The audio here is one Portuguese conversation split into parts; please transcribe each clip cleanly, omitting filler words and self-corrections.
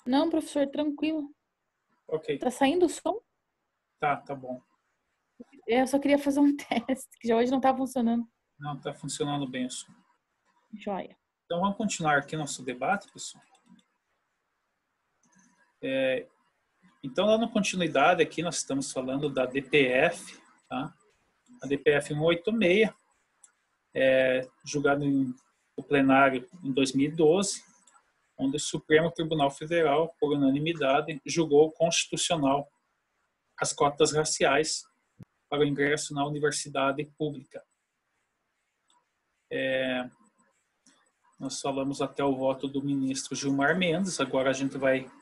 Não, professor, tranquilo. Ok, Tá saindo o som? tá bom. Eu só queria fazer um teste, que já hoje não tá funcionando. Não, tá funcionando bem o som. Joia. Então vamos continuar aqui nosso debate, pessoal. Então, dando continuidade aqui, nós estamos falando da DPF, tá? A DPF 186, julgada no plenário em 2012, onde o Supremo Tribunal Federal, por unanimidade, julgou constitucional as cotas raciais para o ingresso na universidade pública. Nós falamos até o voto do ministro Gilmar Mendes, agora a gente vai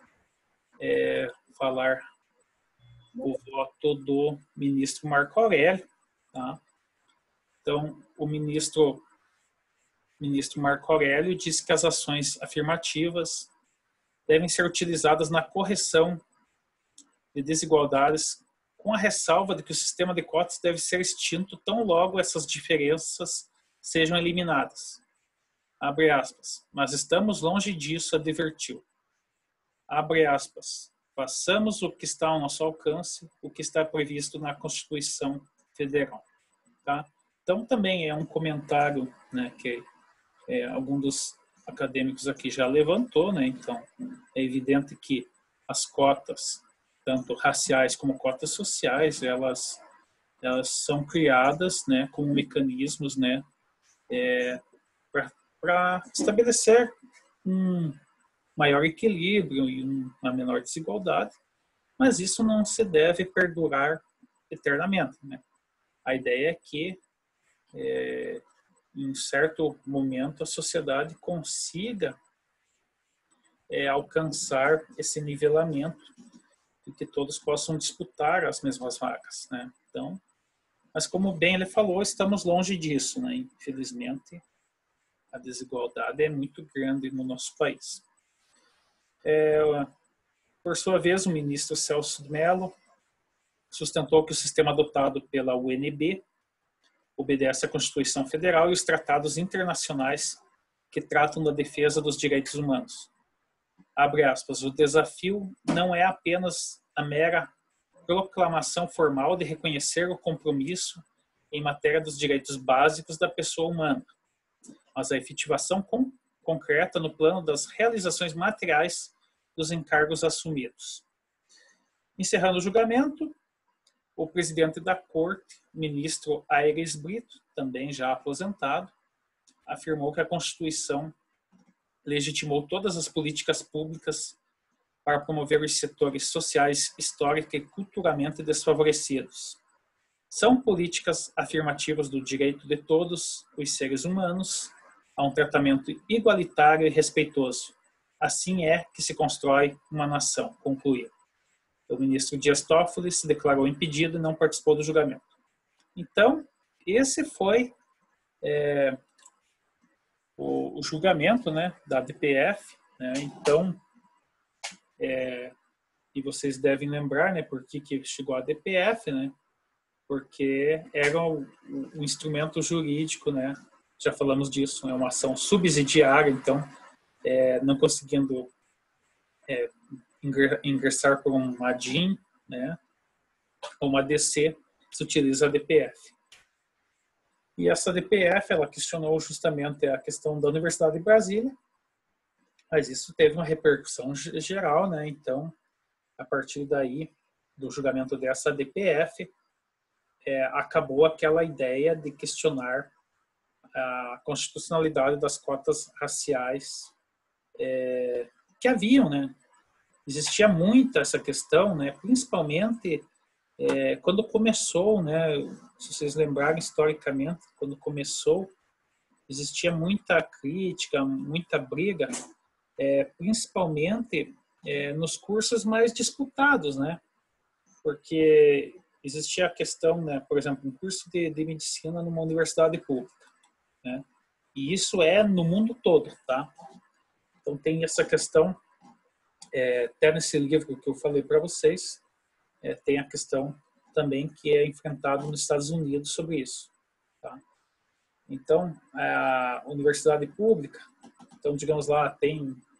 falar o voto do ministro Marco Aurélio. Tá? Então, o ministro Marco Aurélio disse que as ações afirmativas devem ser utilizadas na correção de desigualdades, com a ressalva de que o sistema de cotas deve ser extinto tão logo essas diferenças sejam eliminadas. Abre aspas. Mas estamos longe disso, advertiu. Abre aspas. Façamos o que está ao nosso alcance, o que está previsto na Constituição Federal. Tá? Então, também é um comentário, né, que algum dos acadêmicos aqui já levantou, né? Então, é evidente que as cotas, tanto raciais como cotas sociais, elas são criadas, né, como mecanismos, né, para estabelecer um maior equilíbrio e uma menor desigualdade, mas isso não se deve perdurar eternamente, né? A ideia é que, em certo momento, a sociedade consiga alcançar esse nivelamento e que todos possam disputar as mesmas vagas, né? Então, mas como bem ele falou, estamos longe disso, né? Infelizmente, a desigualdade é muito grande no nosso país. Por sua vez, o ministro Celso de Mello sustentou que o sistema adotado pela UNB obedece à Constituição Federal e os tratados internacionais que tratam da defesa dos direitos humanos. Abre aspas, o desafio não é apenas a mera proclamação formal de reconhecer o compromisso em matéria dos direitos básicos da pessoa humana, mas a efetivação concreta no plano das realizações materiais dos encargos assumidos. Encerrando o julgamento, o presidente da Corte, ministro Aires Brito, também já aposentado, afirmou que a Constituição legitimou todas as políticas públicas para promover os setores sociais, histórica e culturalmente desfavorecidos. São políticas afirmativas do direito de todos os seres humanos a um tratamento igualitário e respeitoso. Assim é que se constrói uma nação, concluiu. O ministro Dias Toffoli se declarou impedido e não participou do julgamento. Então, esse foi o julgamento, né, da DPF. Né? Então, e vocês devem lembrar, né, por que chegou a DPF, né? Porque era um instrumento jurídico, né? Já falamos disso, é uma ação subsidiária, então, não conseguindo ingressar por uma DIN, né, ou uma DC, se utiliza a DPF. E essa DPF, ela questionou justamente a questão da Universidade de Brasília, mas isso teve uma repercussão geral, né? Então, a partir daí, do julgamento dessa DPF, acabou aquela ideia de questionar a constitucionalidade das cotas raciais que haviam, né? Existia muita essa questão, né? Principalmente quando começou, né? Se vocês lembrarem historicamente, quando começou, existia muita crítica, muita briga, principalmente nos cursos mais disputados, né? Porque existia a questão, né? Por exemplo, um curso de medicina numa universidade pública, né? E isso é no mundo todo, tá? Então tem essa questão, até nesse livro que eu falei para vocês, tem a questão também que é enfrentada nos Estados Unidos sobre isso, tá? Então, a universidade pública, então, digamos lá, tem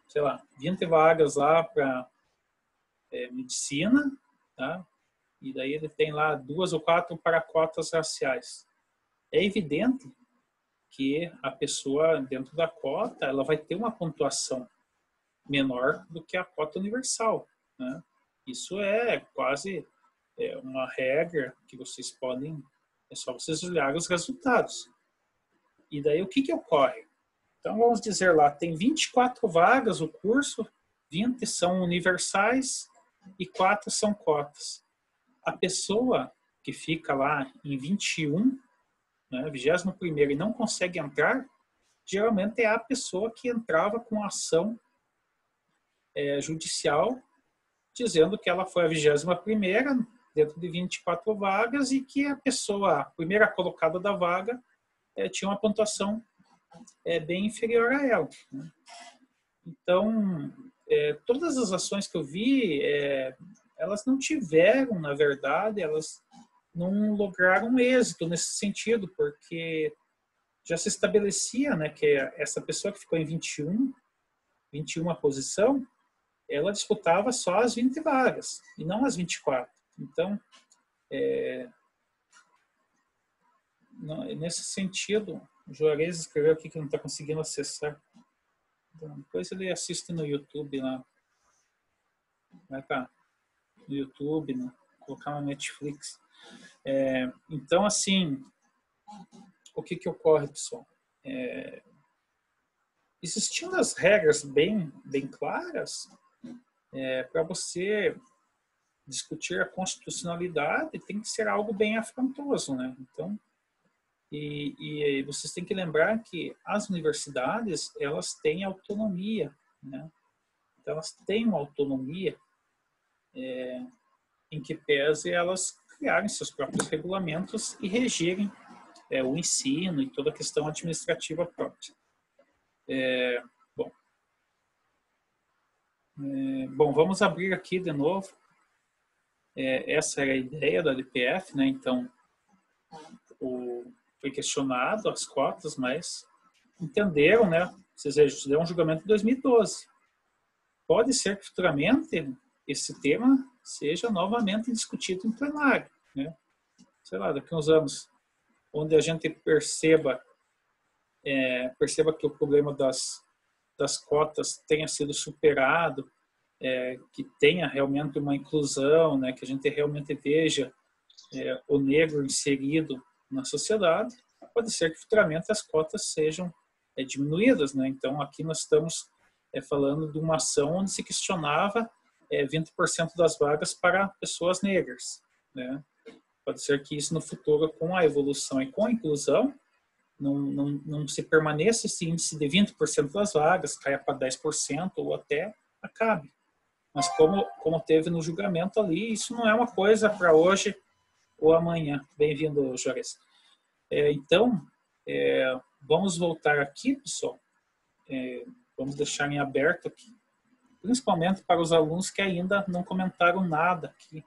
sei lá, 20 vagas lá para medicina, tá? E daí ele tem lá 2 ou 4 para cotas raciais. É evidente que a pessoa dentro da cota, ela vai ter uma pontuação menor do que a cota universal, né? Isso é quase uma regra que vocês podem, é só vocês olharem os resultados. E daí o que ocorre? Então vamos dizer lá, tem 24 vagas o curso, 20 são universais e 4 são cotas. A pessoa que fica lá em 21, né, 21º, e não consegue entrar, geralmente é a pessoa que entrava com ação judicial, dizendo que ela foi a 21ª, dentro de 24 vagas, e que a pessoa, a primeira colocada da vaga, tinha uma pontuação bem inferior a ela, né? Então, todas as ações que eu vi, elas não tiveram, na verdade, elas não lograram êxito nesse sentido, porque já se estabelecia, né, que essa pessoa que ficou em 21 posição, ela disputava só as 20 vagas, e não as 24. Então, nesse sentido, o Juarez escreveu aqui que não está conseguindo acessar. Depois ele assiste no YouTube lá. Vai estar no YouTube, né? Colocar na Netflix. Então, assim, o que ocorre, pessoal? Existindo as regras bem claras, para você discutir a constitucionalidade, tem que ser algo bem afrontoso, né? Então, e vocês têm que lembrar que as universidades, elas têm autonomia, né? Então, elas têm uma autonomia em que pese elas criarem seus próprios regulamentos e regirem o ensino e toda a questão administrativa própria. Bom, vamos abrir aqui de novo. Essa era a ideia da LPF, né? Então, foi questionado as cotas, mas entenderam, né? Vocês fizeram um julgamento em 2012. Pode ser que futuramente esse tema seja novamente discutido em plenário, né? Sei lá, daqui a uns anos, onde a gente perceba que o problema das cotas tenha sido superado, que tenha realmente uma inclusão, né? Que a gente realmente veja o negro inserido na sociedade, pode ser que futuramente as cotas sejam diminuídas, né? Então, aqui nós estamos falando de uma ação onde se questionava 20% das vagas para pessoas negras, né? Pode ser que isso no futuro, com a evolução e com a inclusão, não se permaneça esse índice de 20% das vagas, caia para 10% ou até acabe. Mas como teve no julgamento ali, isso não é uma coisa para hoje ou amanhã. Bem-vindo, Juarez. Então, vamos voltar aqui, pessoal. Vamos deixar em aberto aqui, principalmente para os alunos que ainda não comentaram nada aqui.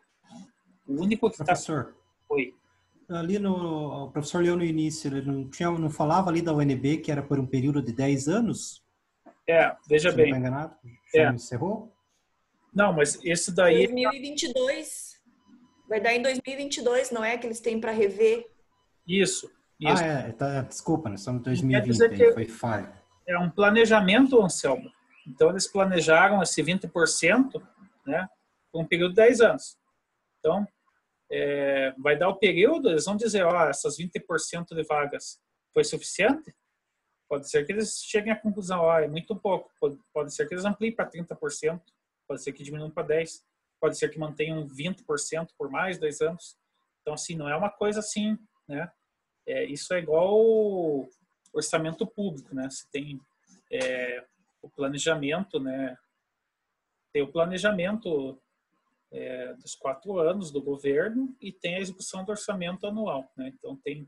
O único que está... Professor, Oi. Ali o professor leu no início, ele não falava ali da UNB que era por um período de 10 anos? Veja bem. Não está enganado? Já encerrou? Não, mas esse daí... 2022. Vai dar em 2022, não é? Que eles têm para rever. Isso. Desculpa, nós estamos em 2020, foi falha. É um planejamento, Anselmo. Então, eles planejaram esse 20%, né, por um período de 10 anos. Então, vai dar o período, eles vão dizer, essas 20% de vagas foi suficiente? Pode ser que eles cheguem à conclusão, é muito pouco. Pode ser que eles ampliem para 30%, pode ser que diminuam para 10%, pode ser que mantenham 20% por mais 10 anos. Então, assim, não é uma coisa assim, né? Isso é igual orçamento público, né? Você tem o planejamento, né? Tem o planejamento dos 4 anos do governo e tem a execução do orçamento anual, né? Então tem,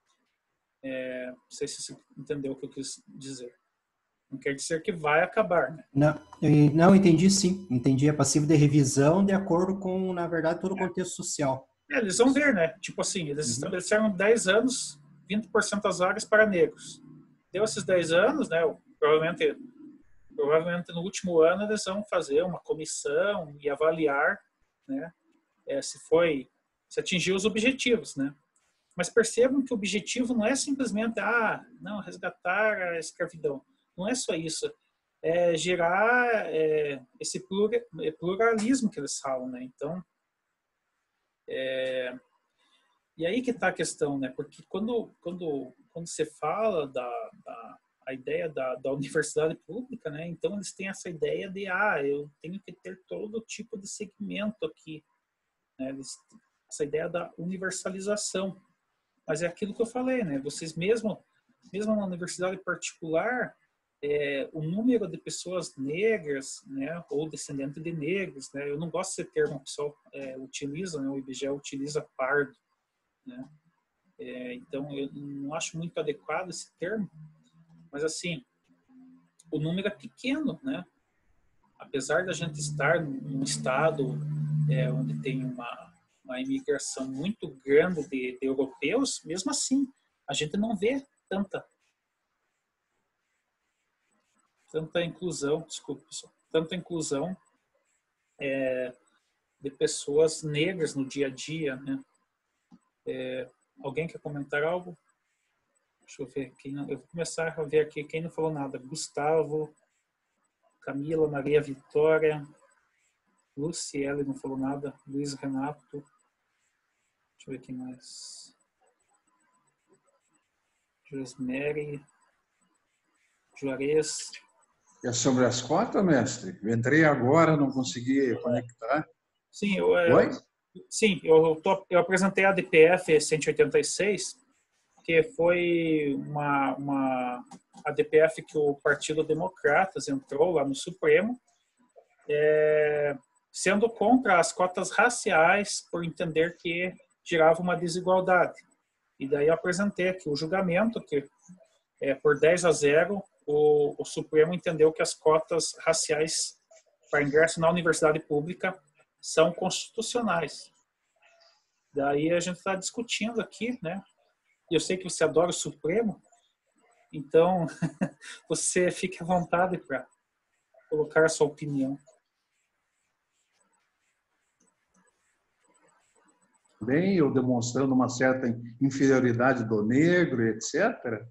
não sei se você entendeu o que eu quis dizer. Não quer dizer que vai acabar, né? Não, entendi sim. Entendi. É passivo de revisão de acordo com, na verdade, todo o contexto social. Eles vão ver, né? Tipo assim, eles estabeleceram 10 anos, 20% das vagas para negros. Deu esses 10 anos, né? Provavelmente o provavelmente no último ano eles vão fazer uma comissão e avaliar, né, se atingiu os objetivos, né? Mas percebam que o objetivo não é simplesmente não, resgatar a escravidão. Não é só isso. É gerar esse pluralismo que eles falam, né? Então, e aí que está a questão, né? Porque quando você fala a ideia da universidade pública, né? Então eles têm essa ideia de eu tenho que ter todo tipo de segmento aqui, né? Essa ideia da universalização. Mas é aquilo que eu falei, né? Vocês mesmo na universidade particular, o número de pessoas negras, né, ou descendentes de negros, né? Eu não gosto desse termo que o pessoal utiliza, né? O IBGE utiliza pardo, né? Então eu não acho muito adequado esse termo, mas assim, o número é pequeno, né? Apesar da gente estar num estado onde tem uma imigração muito grande de europeus, mesmo assim, a gente não vê tanta inclusão, desculpa, pessoal, tanta inclusão de pessoas negras no dia a dia, né? Alguém quer comentar algo? Deixa eu ver. Eu vou começar a ver aqui quem não falou nada. Gustavo, Camila, Maria Vitória, Luciele não falou nada, Luiz Renato. Deixa eu ver quem mais. Rosemary, Juarez. É sobre as cotas, mestre? Eu entrei agora, não consegui conectar. Sim, eu apresentei a DPF 186, que foi a DPF que o Partido Democratas entrou lá no Supremo, sendo contra as cotas raciais, por entender que gerava uma desigualdade. E daí eu apresentei aqui o julgamento, que por 10-0, o Supremo entendeu que as cotas raciais para ingresso na universidade pública são constitucionais. Daí a gente está discutindo aqui, né? E eu sei que você adora o Supremo, então você fique à vontade para colocar a sua opinião. Bem, eu demonstrando uma certa inferioridade do negro, etc.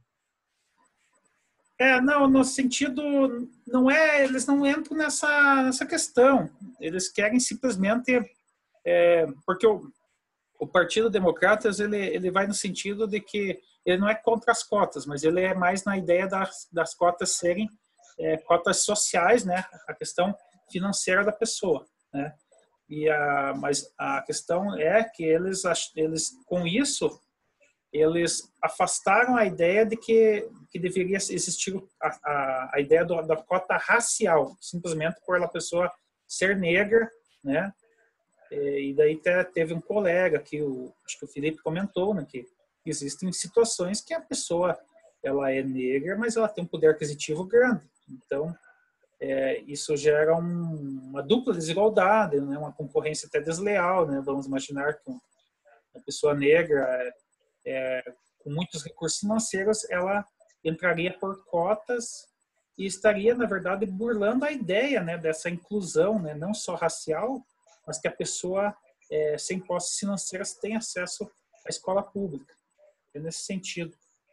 Não, no sentido, não eles não entram nessa questão. Eles querem simplesmente, porque o Partido Democratas, ele vai no sentido de que ele não é contra as cotas, mas ele é mais na ideia das cotas serem cotas sociais, né? A questão financeira da pessoa, né? Mas a questão é que eles com isso, eles afastaram a ideia de que deveria existir a ideia da cota racial, simplesmente por a pessoa ser negra, né? E daí teve um colega que acho que o Felipe comentou, né, que existem situações que a pessoa ela é negra, mas ela tem um poder aquisitivo grande. Então, isso gera uma dupla desigualdade, né, uma concorrência até desleal, né? Vamos imaginar que uma pessoa negra com muitos recursos financeiros, ela entraria por cotas e estaria, na verdade, burlando a ideia, né, dessa inclusão, né, não só racial, mas que a pessoa sem posses financeiras tem acesso à escola pública. É nesse sentido.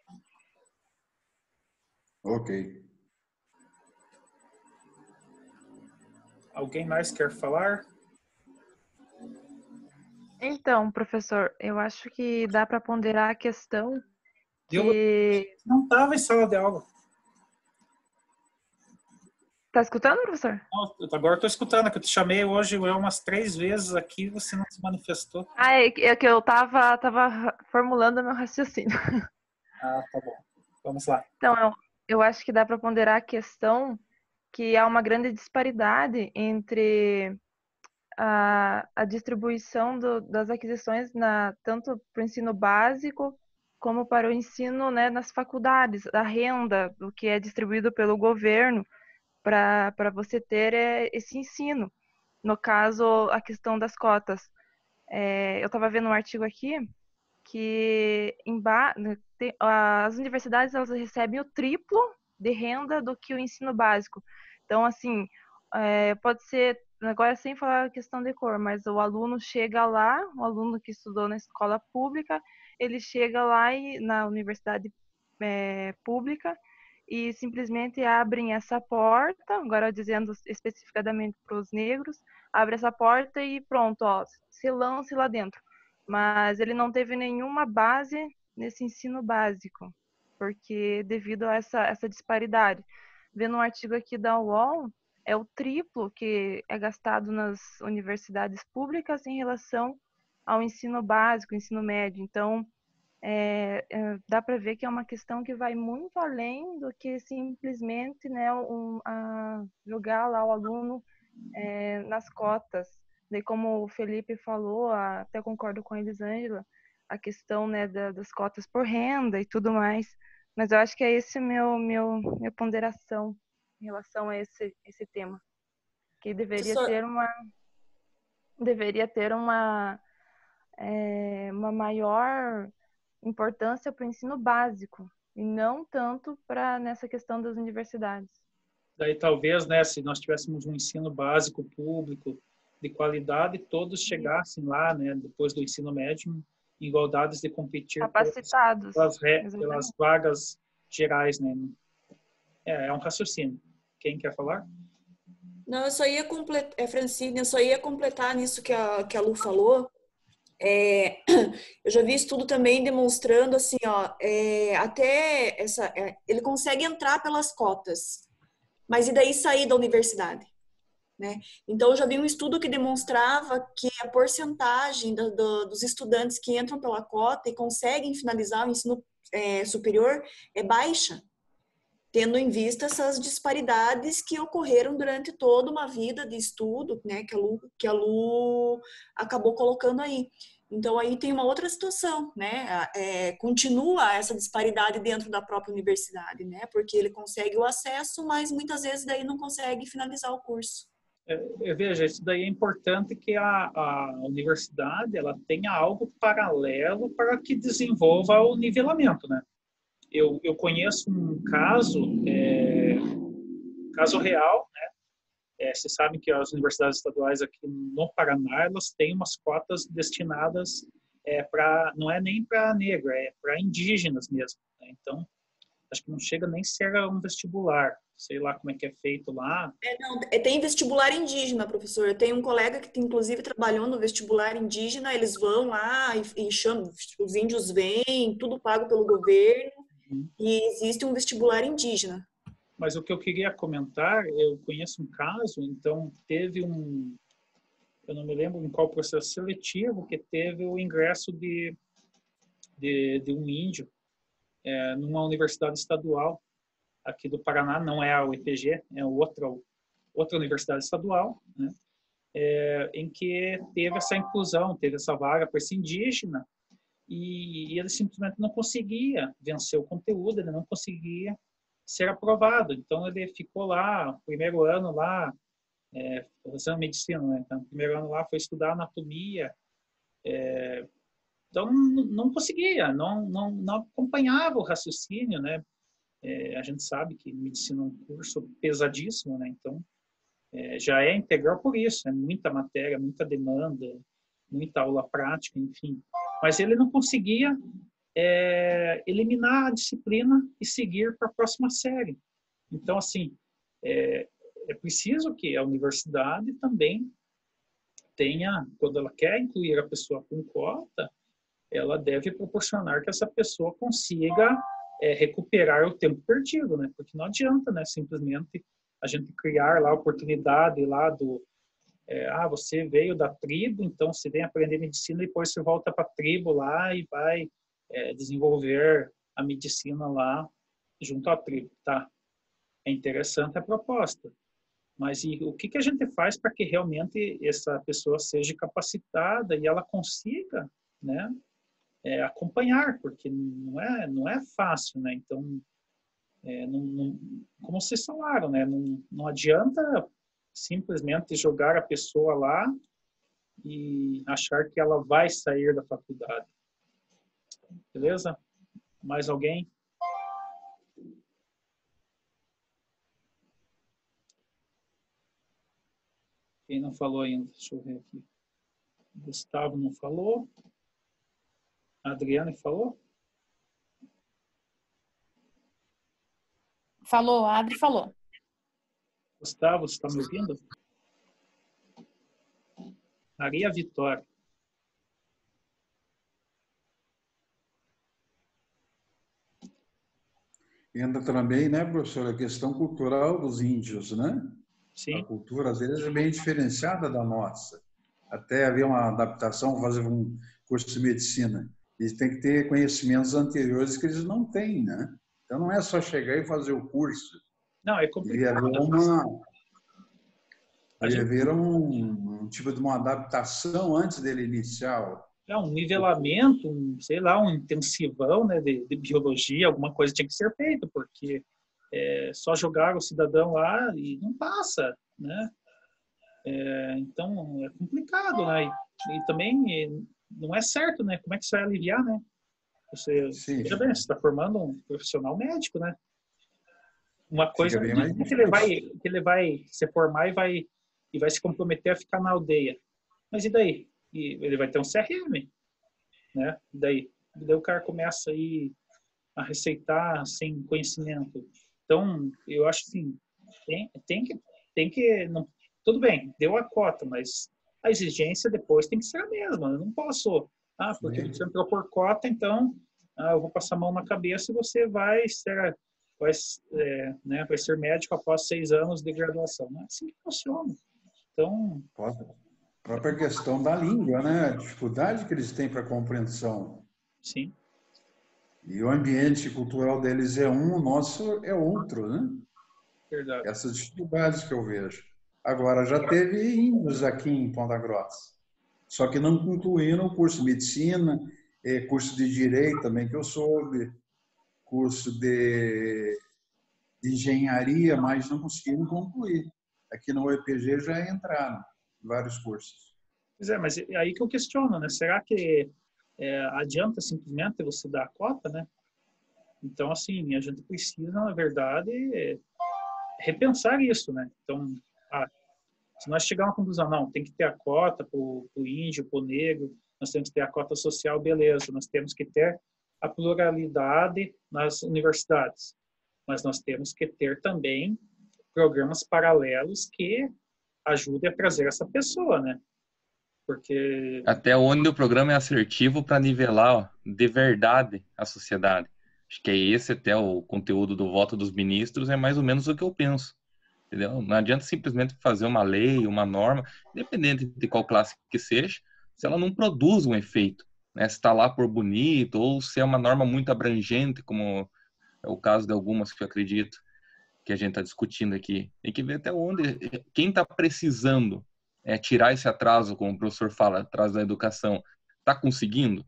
Ok. Alguém mais quer falar? Então, professor, eu acho que dá para ponderar a questão Eu que... não estava em sala de aula. Tá escutando, professor? Agora estou escutando, que eu te chamei hoje umas 3 vezes aqui e você não se manifestou. É que eu tava formulando meu raciocínio. Ah, tá bom. Vamos lá. Então, eu acho que dá para ponderar a questão que há uma grande disparidade entre a distribuição das aquisições tanto para o ensino básico como para o ensino, né, nas faculdades, a renda, do que é distribuído pelo governo para você ter esse ensino. No caso, a questão das cotas. Eu estava vendo um artigo aqui que as universidades elas recebem o triplo de renda do que o ensino básico. Então, assim, pode ser, agora sem falar a questão de cor, mas o aluno chega lá, o aluno que estudou na escola pública, ele chega lá na universidade pública e simplesmente abrem essa porta, agora dizendo especificadamente para os negros, abre essa porta e pronto, ó, se lance lá dentro. Mas ele não teve nenhuma base nesse ensino básico, porque devido a essa disparidade. Vendo um artigo aqui da UOL, é o triplo que é gastado nas universidades públicas em relação ao ensino básico, ensino médio. Então, dá para ver que é uma questão que vai muito além do que simplesmente, né, jogar lá o aluno nas cotas. Daí, como o Felipe falou, até concordo com a Elisângela, a questão, né, das cotas por renda e tudo mais. Mas eu acho que é esse minha ponderação em relação a esse tema, que deveria ter uma maior importância para o ensino básico e não tanto para nessa questão das universidades. Daí talvez, né, se nós tivéssemos um ensino básico público de qualidade, todos chegassem lá, né, depois do ensino médio, em igualdades de competir capacitados pelas vagas gerais, né? É um raciocínio. Quem quer falar? Não, eu só ia completar, Francine, eu só ia completar nisso que a Lu falou. Eu já vi estudo também demonstrando assim, ó, até ele consegue entrar pelas cotas, mas e daí sair da universidade, né? Então eu já vi um estudo que demonstrava que a porcentagem dos estudantes que entram pela cota e conseguem finalizar o ensino superior é baixa, tendo em vista essas disparidades que ocorreram durante toda uma vida de estudo, né, que a Lu acabou colocando aí. Então, aí tem uma outra situação, né, continua essa disparidade dentro da própria universidade, né, porque ele consegue o acesso, mas muitas vezes daí não consegue finalizar o curso. Veja, isso daí é importante que a universidade ela tenha algo paralelo para que desenvolva o nivelamento, né? Eu conheço um caso real, né? Vocês sabem que as universidades estaduais aqui no Paraná, elas têm umas cotas destinadas não é nem para negro, é para indígenas mesmo, né? Então, acho que não chega nem a ser um vestibular, sei lá como é que é feito lá. Tem vestibular indígena, professor. Eu tenho um colega que inclusive trabalhou no vestibular indígena, eles vão lá e chamam, os índios vêm, tudo pago pelo governo. E existe um vestibular indígena. Mas o que eu queria comentar, eu conheço um caso, então teve eu não me lembro em qual processo seletivo, que teve o ingresso de um índio numa universidade estadual aqui do Paraná, não é a UEPG, é outra universidade estadual, né? Em que teve essa inclusão, teve essa vaga para esse indígena, e ele simplesmente não conseguia vencer o conteúdo, ele não conseguia ser aprovado. Então, ele ficou lá, primeiro ano lá, fazendo medicina, né? Então, primeiro ano lá foi estudar anatomia. Então, não conseguia, não acompanhava o raciocínio, né? A gente sabe que medicina é um curso pesadíssimo, né? Então, já é integral por isso, é muita matéria, muita demanda, muita aula prática, enfim. Mas ele não conseguia eliminar a disciplina e seguir para a próxima série. Então, assim, é preciso que a universidade também tenha, quando ela quer incluir a pessoa com cota, ela deve proporcionar que essa pessoa consiga recuperar o tempo perdido, né? Porque não adianta, né, simplesmente a gente criar lá a oportunidade lá você veio da tribo, então você vem aprender medicina e depois você volta para a tribo lá e vai desenvolver a medicina lá junto à tribo, tá? É interessante a proposta, mas o que a gente faz para que realmente essa pessoa seja capacitada e ela consiga, né, acompanhar, porque não é fácil, né? Então, como vocês falaram, né? Não adianta simplesmente jogar a pessoa lá e achar que ela vai sair da faculdade. Beleza? Mais alguém? Quem não falou ainda? Deixa eu ver aqui. Gustavo não falou. A Adriana falou? Falou, a Adri falou. Gustavo, você está me ouvindo? Maria Vitória. Entra também, né, professor, a questão cultural dos índios, né? A Sim, cultura, às vezes, é bem diferenciada da nossa. Até haver uma adaptação, fazer um curso de medicina. Eles têm que ter conhecimentos anteriores que eles não têm, né? Então, não é só chegar e fazer o curso. não, é Devia complicado. haver um tipo de uma adaptação antes dele iniciar. É um nivelamento, sei lá, um intensivão, né, de biologia, alguma coisa tinha que ser feito, porque só jogar o cidadão lá e não passa, né? Então, é complicado, né? E também não é certo, né? Como é que isso vai aliviar, né? Sim, Veja bem, você está formando um profissional médico, né? Uma coisa fica bem não mais é difícil. que ele vai se formar e vai se comprometer a ficar na aldeia. Mas e daí? E ele vai ter um CRM, né? E daí o cara começa aí a receitar sem conhecimento. Então, eu acho assim, tem que não, tudo bem, deu a cota, mas a exigência depois tem que ser a mesma. Eu não posso, porque você entrou por cota, então eu vou passar a mão na cabeça e você vai ser médico após 6 anos de graduação. Não é assim que funciona. Então, A própria questão da língua, né? A dificuldade que eles têm para a compreensão. sim, E o ambiente cultural deles é um, o nosso é outro, né? verdade. Essas dificuldades que eu vejo. Agora, já teve índios aqui em Ponta Grossa, só que não concluíram o curso de medicina, curso de direito também, que eu soube, curso de engenharia, mas não conseguiram concluir. Aqui no UEPG já entraram vários cursos. Pois é, mas é aí que eu questiono, né? Será que adianta simplesmente você dar a cota, né? Então, assim, a gente precisa, na verdade, repensar isso, né? Então, se nós chegarmos à conclusão, não, tem que ter a cota para o índio, para o negro, nós temos que ter a cota social, beleza, nós temos que ter a pluralidade nas universidades, mas nós temos que ter também programas paralelos que ajudem a trazer essa pessoa, né? Porque, Até onde o programa é assertivo para nivelar, ó, de verdade a sociedade. Acho que é esse até o conteúdo do voto dos ministros, é mais ou menos o que eu penso. Entendeu? Não adianta simplesmente fazer uma lei, uma norma, independente de qual classe que seja, se ela não produz um efeito, né? Se está lá por bonito, ou se é uma norma muito abrangente, como é o caso de algumas que eu acredito que a gente está discutindo aqui. Tem que ver até onde, quem está precisando tirar esse atraso, como o professor fala, atraso da educação, está conseguindo?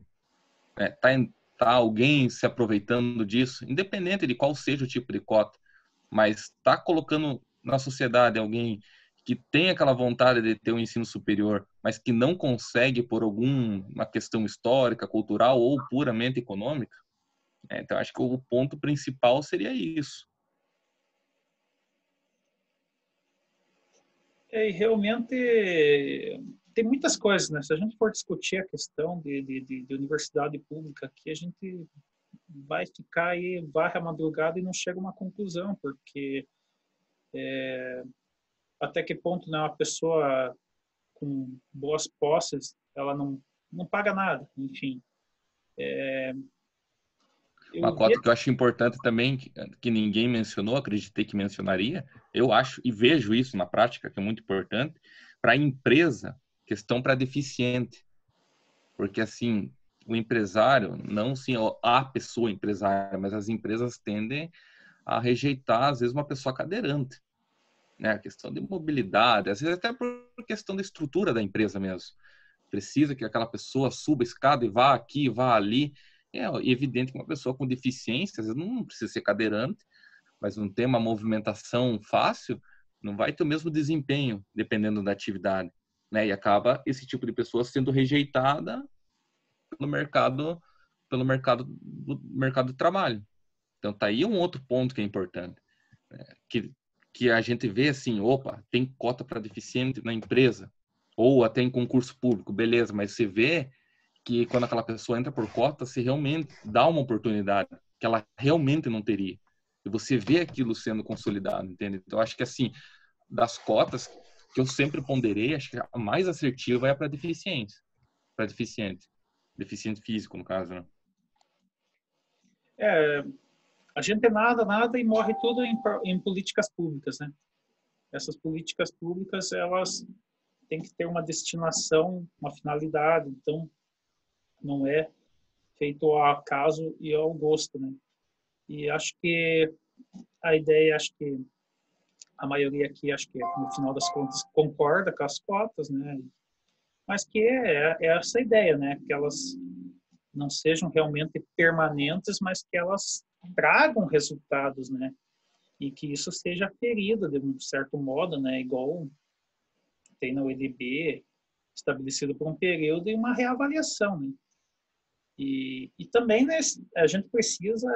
Tá alguém se aproveitando disso, independente de qual seja o tipo de cota, mas está colocando na sociedade alguém que tem aquela vontade de ter um ensino superior, mas que não consegue por alguma questão histórica, cultural ou puramente econômica. Então, acho que o ponto principal seria isso. e realmente tem muitas coisas, né? Se a gente for discutir a questão de universidade pública aqui, a gente vai ficar aí, varre a madrugada e não chega a uma conclusão, porque até que ponto, né, uma pessoa com boas posses, ela não paga nada, enfim. Uma cota que eu acho importante também, que ninguém mencionou, acreditei que mencionaria, eu acho e vejo isso na prática, que é muito importante, para a empresa, questão para deficiente. Porque, assim, o empresário, não sim a pessoa empresária, mas as empresas tendem a rejeitar, às vezes, uma pessoa cadeirante. Né? A questão de mobilidade, às vezes até por questão da estrutura da empresa mesmo. Precisa que aquela pessoa suba a escada e vá aqui, vá ali. É evidente que uma pessoa com deficiência, às vezes não precisa ser cadeirante, mas não tem uma movimentação fácil, não vai ter o mesmo desempenho, dependendo da atividade. Né? E acaba esse tipo de pessoa sendo rejeitada pelo mercado do trabalho. Então, tá aí um outro ponto que é importante. Né? Que que a gente vê assim, opa, tem cota para deficiente na empresa, ou até em concurso público, beleza, mas você vê que quando aquela pessoa entra por cota, se realmente dá uma oportunidade que ela realmente não teria. E você vê aquilo sendo consolidado, entende? Então, acho que assim, das cotas que eu sempre ponderei, acho que a mais assertiva é para deficiente, deficiente físico, no caso, né? A gente é nada e morre tudo em políticas públicas, né? Essas políticas públicas, elas têm que ter uma destinação, uma finalidade, então não é feito ao acaso e ao gosto, né? E acho que a ideia, acho que a maioria aqui, acho que no final das contas concorda com as cotas, né? Mas que é essa ideia, né? Que elas não sejam realmente permanentes, mas que elas tragam resultados, né? E que isso seja aferido de um certo modo, né? Igual tem na UNB, estabelecido por um período e uma reavaliação, né? E também, né, a gente precisa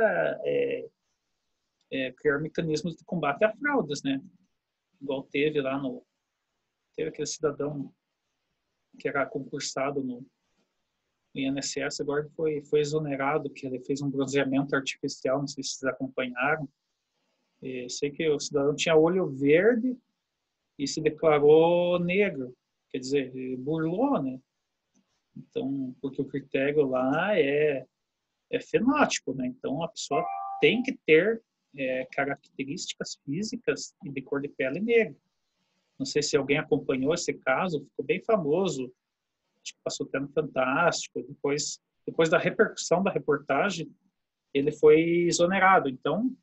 criar mecanismos de combate a fraudes, né? Igual teve lá teve aquele cidadão que era concursado no INSS, agora foi exonerado, que ele fez um bronzeamento artificial, não sei se vocês acompanharam. Sei que o cidadão tinha olho verde e se declarou negro, quer dizer, ele burlou, né? Então, porque o critério lá é fenótipo, né? Então, a pessoa tem que ter características físicas e de cor de pele negra. Não sei se alguém acompanhou esse caso, ficou bem famoso, acho que passou até no Fantástico, depois da repercussão da reportagem, ele foi exonerado. Então,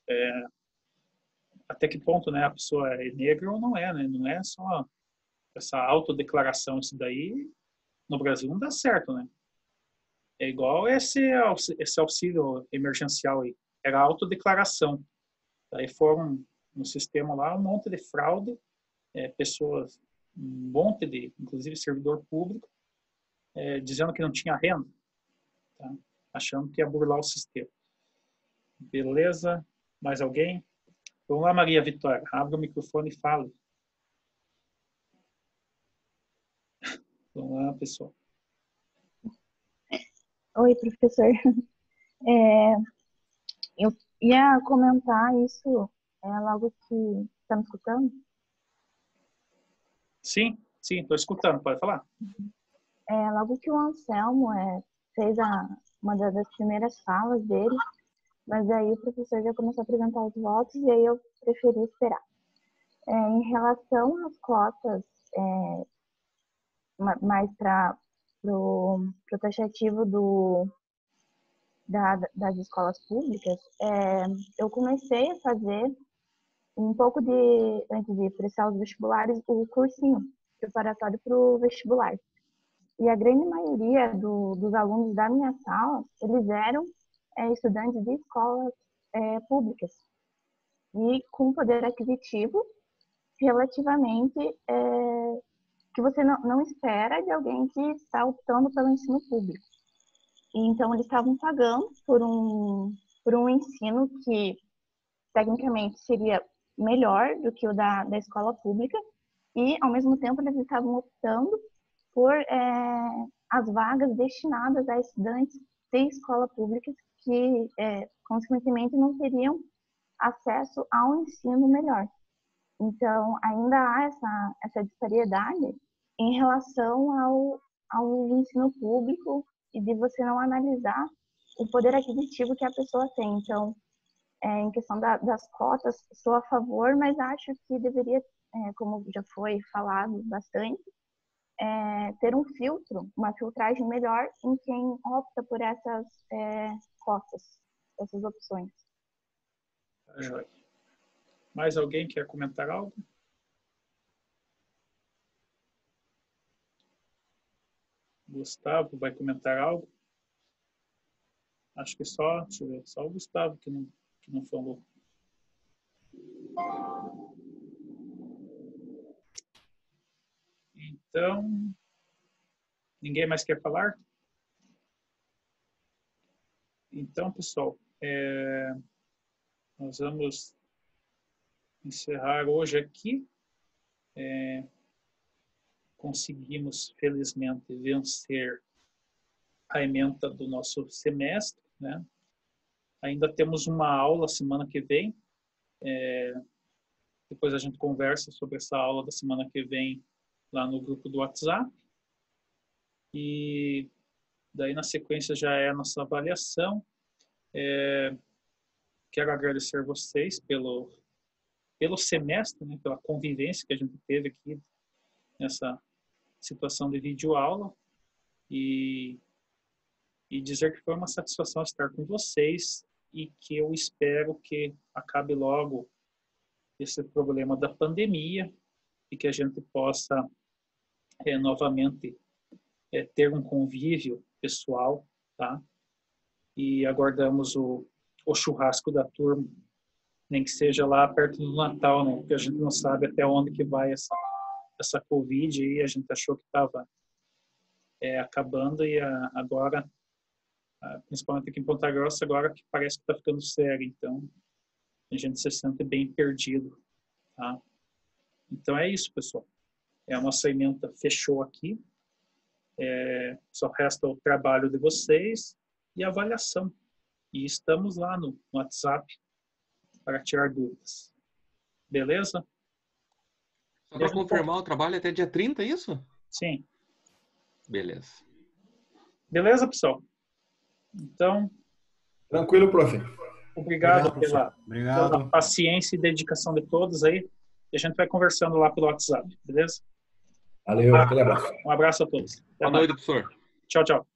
até que ponto, né, a pessoa é negra ou não é, né? Não é só essa autodeclaração, isso daí no Brasil não dá certo, né? É igual esse auxílio emergencial aí, era autodeclaração. Daí foram no sistema lá um monte de fraude, pessoas, um monte de, inclusive servidor público, dizendo que não tinha renda, tá? Achando que ia burlar o sistema. Beleza? Mais alguém? Vamos lá, Maria Vitória, abre o microfone e fala. Vamos lá, pessoal. Oi, professor. Eu ia comentar isso logo que... Está me escutando? Sim, estou escutando, pode falar. Logo que o Anselmo fez uma das primeiras falas dele, mas aí o professor já começou a apresentar os votos e aí eu preferi esperar. Em relação às cotas, mais para o taxativo das escolas públicas, eu comecei a fazer um pouco antes de prestar os vestibulares, o cursinho preparatório para o vestibular. E a grande maioria dos alunos da minha sala, eles eram estudantes de escolas públicas e com poder aquisitivo relativamente que você não espera de alguém que está optando pelo ensino público. E, então, eles estavam pagando por um ensino que, tecnicamente, seria melhor do que o da escola pública e, ao mesmo tempo, eles estavam optando por as vagas destinadas a estudantes de escola pública que, consequentemente, não teriam acesso a um ensino melhor. Então, ainda há essa disparidade em relação ao ensino público e de você não analisar o poder aquisitivo que a pessoa tem. Então, em questão das cotas, sou a favor, mas acho que deveria, como já foi falado bastante, ter um filtro, uma filtragem melhor em quem opta por essas cotas, essas opções. Mais alguém quer comentar algo? Gustavo vai comentar algo? Acho que deixa eu ver, só o Gustavo que não falou. Então, ninguém mais quer falar? Então, pessoal, nós vamos encerrar hoje aqui. Conseguimos, felizmente, vencer a ementa do nosso semestre, né? Ainda temos uma aula semana que vem. Depois a gente conversa sobre essa aula da semana que vem lá no grupo do WhatsApp. E daí, na sequência, já é a nossa avaliação. Quero agradecer vocês pelo semestre, né, pela convivência que a gente teve aqui nessa situação de videoaula e dizer que foi uma satisfação estar com vocês e que eu espero que acabe logo esse problema da pandemia e que a gente possa novamente ter um convívio pessoal, tá? E aguardamos o churrasco da turma, nem que seja lá perto do Natal, né? Porque a gente não sabe até onde que vai essa Covid e a gente achou que estava acabando e agora, principalmente aqui em Ponta Grossa, agora que parece que está ficando sério, então a gente se sente bem perdido, tá? Então é isso, pessoal. A nossa ementa fechou aqui. Só resta o trabalho de vocês e a avaliação. E estamos lá no WhatsApp para tirar dúvidas. Beleza? Só para confirmar, o trabalho é até dia 30, é isso? Sim. Beleza. Beleza, pessoal? Então... Tranquilo, prof. Obrigado Obrigado. pela paciência e dedicação de todos aí. E a gente vai conversando lá pelo WhatsApp, beleza? Valeu, aquele abraço. Um abraço a todos. Até Boa mais. noite, professor. Tchau, tchau.